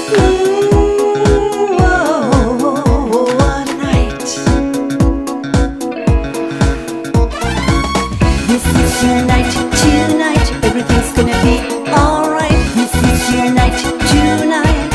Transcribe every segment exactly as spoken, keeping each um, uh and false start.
Tonight, tonight, everything's gonna be alright. This is your night, tonight.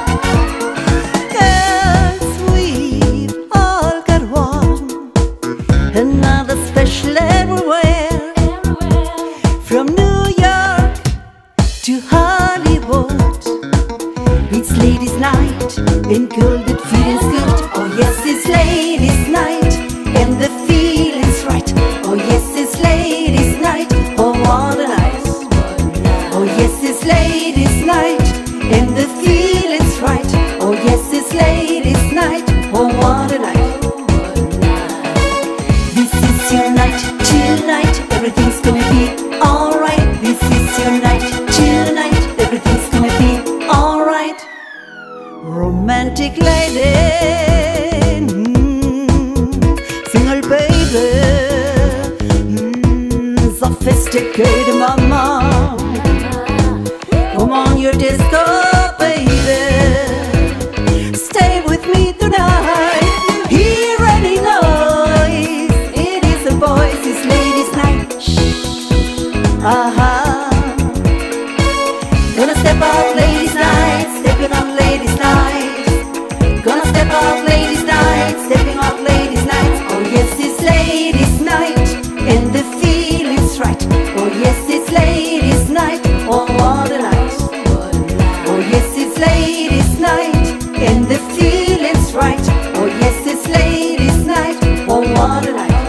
'Cause we've all got one, another special everywhere. From New York to Hollywood, it's ladies' night, and girl that feeling's good. Oh yes, it's ladies' night, and the feeling's right. Oh yes, it's ladies' night. Oh what a night. Oh yes, it's ladies' night, and the feeling's right. Oh yes, it's ladies' night. Oh what a night. This is your night, tonight, everything's gonna be alright. This is your night, tonight, everything's gonna be alright. Romantic lady, mm, single baby, mm, sophisticated mama. Come on, your disco, baby. Stay with me tonight. Hear any noise, it is a voice, it's ladies' night. Shh, aha. Gonna step out ladies' night, stepping on ladies' night. Gonna step out ladies' night, stepping out ladies' night. Oh yes, it's ladies' night, and the feeling's right. Oh yes, it's ladies' night. Oh what a night. Oh yes, it's ladies' night, and the feeling's right. Oh yes, it's ladies' night. Oh what a night.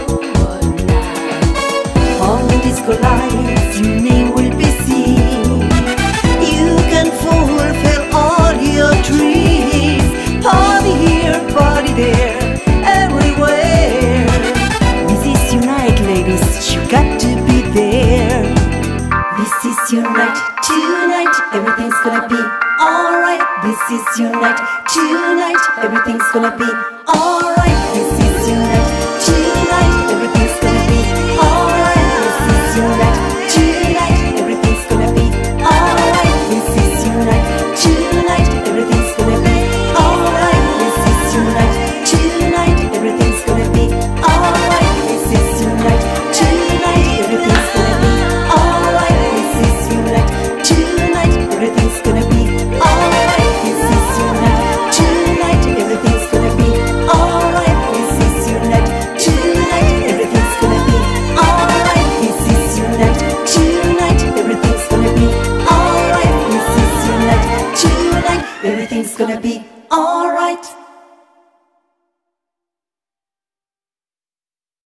On the disco lights, your name will be seen. You can fulfill all your dreams. Party here, party there, everywhere. This is your night, ladies, you got to be there. This is your night, tonight, everything's gonna be alright. This is your night, tonight, everything's gonna be alright. This is your night, tonight, everything's gonna be alright. This is your night, tonight, everything's gonna be alright. This is your night, tonight, everything's gonna be alright. This is your night, tonight, everything's gonna be alright. This is your night, tonight, everything's gonna be alright. This is your night, tonight, everything's gonna be alright. This is your night, tonight, everything's gonna be alright. This is your night, tonight, everything's gonna be alright. This is your night, tonight, everything's gonna be alright. This is your night, tonight, everything's gonna be